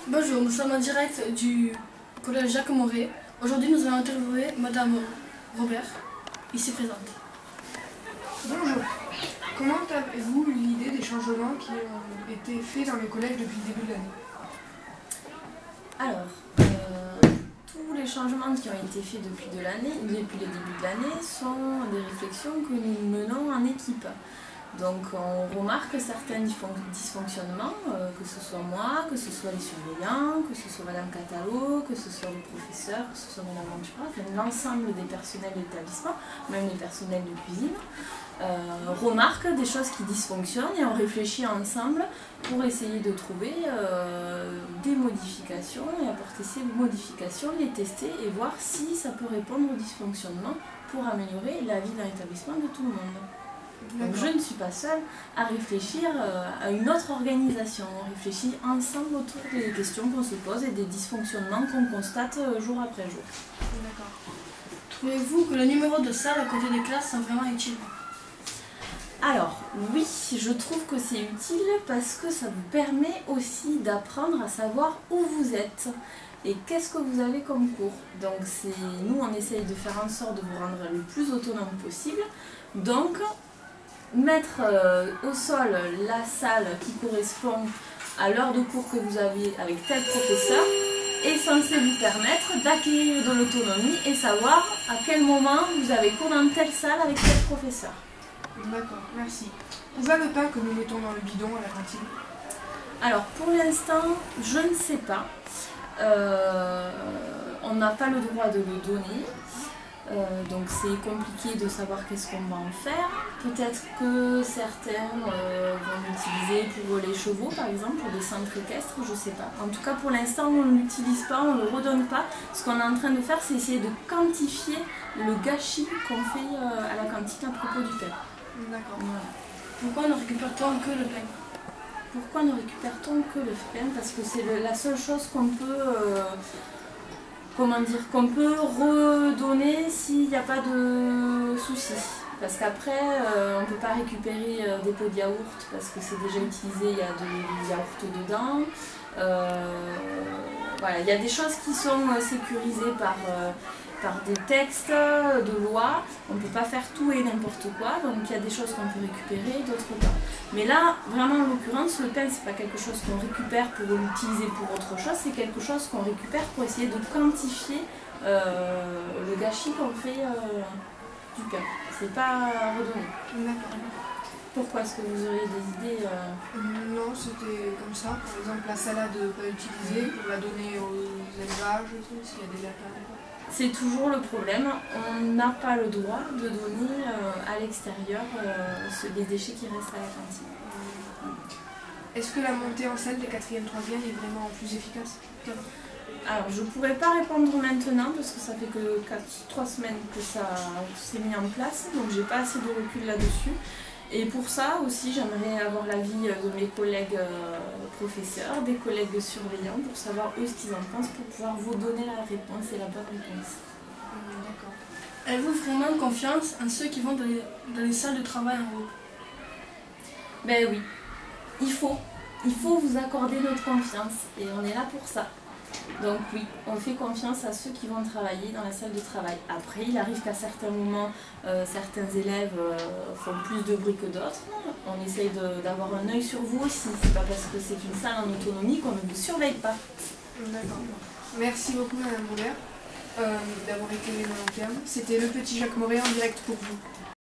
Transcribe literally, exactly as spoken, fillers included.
Bonjour, nous sommes en direct du collège Jacques Moret. Aujourd'hui, nous allons interviewer Madame Robert, ici présente. Bonjour. Comment avez-vous eu l'idée des changements qui ont été faits dans le collège depuis le début de l'année? Alors, euh, tous les changements qui ont été faits depuis, de l'année, depuis le début de l'année sont des réflexions que nous menons en équipe. Donc on remarque certains dysfonctionnements, euh, que ce soit moi, que ce soit les surveillants, que ce soit Madame Catalo, que ce soit les professeurs, que ce soit Madame Ventura, enfin l'ensemble des personnels de l'établissement, même les personnels de cuisine, euh, remarquent des choses qui dysfonctionnent et on réfléchit ensemble pour essayer de trouver euh, des modifications et apporter ces modifications, les tester et voir si ça peut répondre aux dysfonctionnements pour améliorer la vie dans l'établissement de tout le monde. Donc je ne suis pas seule à réfléchir à une autre organisation. On réfléchit ensemble autour des questions qu'on se pose et des dysfonctionnements qu'on constate jour après jour. D'accord. Trouvez-vous que le numéro de salle à côté des classes sont vraiment utiles? Alors oui, je trouve que c'est utile parce que ça vous permet aussi d'apprendre à savoir où vous êtes et qu'est-ce que vous avez comme cours. Donc nous on essaye de faire en sorte de vous rendre le plus autonome possible. Donc mettre euh, au sol la salle qui correspond à l'heure de cours que vous avez avec tel professeur est censé vous permettre d'acquérir de l'autonomie et savoir à quel moment vous avez cours dans telle salle avec tel professeur. D'accord, merci. Où va le pain que nous mettons dans le bidon à la cantine? Alors pour l'instant, je ne sais pas. Euh, on n'a pas le droit de le donner. Euh, donc c'est compliqué de savoir qu'est-ce qu'on va en faire. Peut-être que certains euh, vont l'utiliser pour les chevaux par exemple, pour des centres équestres, je sais pas. En tout cas pour l'instant on ne l'utilise pas, on ne le redonne pas. Ce qu'on est en train de faire c'est essayer de quantifier le gâchis qu'on fait euh, à la cantine à propos du pain. D'accord. Voilà. Pourquoi ne récupère-t-on que le pain? Pourquoi ne récupère-t-on que le pain? Parce que c'est la seule chose qu'on peut... Euh, comment dire, qu'on peut redonner s'il n'y a pas de soucis. Parce qu'après, euh, on ne peut pas récupérer euh, des pots de yaourt parce que c'est déjà utilisé, il y a de, du yaourt dedans. Euh, voilà, il y a des choses qui sont euh, sécurisées par, euh, par des textes de loi. On ne peut pas faire tout et n'importe quoi, donc il y a des choses qu'on peut récupérer, d'autres pas. Mais là, vraiment en l'occurrence, le pain, c'est pas quelque chose qu'on récupère pour l'utiliser pour autre chose, c'est quelque chose qu'on récupère pour essayer de quantifier euh, le gâchis qu'on fait euh, du pain. C'est pas redonné. D'accord. Pourquoi est-ce que vous auriez des idées euh... Non, c'était comme ça. Par exemple, la salade pas utilisée, pour la donner aux élevages, s'il y a des lapins. C'est toujours le problème, on n'a pas le droit de donner euh, à l'extérieur euh, les déchets qui restent à la cantine. Est-ce que la montée en salle des quatrième troisième est vraiment plus efficace? Alors je ne pourrais pas répondre maintenant parce que ça fait que trois semaines que ça s'est mis en place, donc j'ai pas assez de recul là-dessus. Et pour ça aussi, j'aimerais avoir l'avis de mes collègues euh, professeurs, des collègues surveillants, pour savoir eux ce qu'ils en pensent, pour pouvoir vous donner la réponse et la bonne réponse. Mmh, d'accord. Avez-vous vraiment confiance en ceux qui vont dans les, dans les salles de travail en haut? Ben oui, il faut. Il faut vous accorder notre confiance et on est là pour ça. Donc oui, on fait confiance à ceux qui vont travailler dans la salle de travail. Après, il arrive qu'à certains moments, euh, certains élèves euh, font plus de bruit que d'autres. On essaye d'avoir un œil sur vous aussi. C'est pas parce que c'est une salle en autonomie qu'on ne vous surveille pas. D'accord. Merci beaucoup Madame Robert euh, d'avoir été long terme. C'était le petit Jacques Moret en direct pour vous.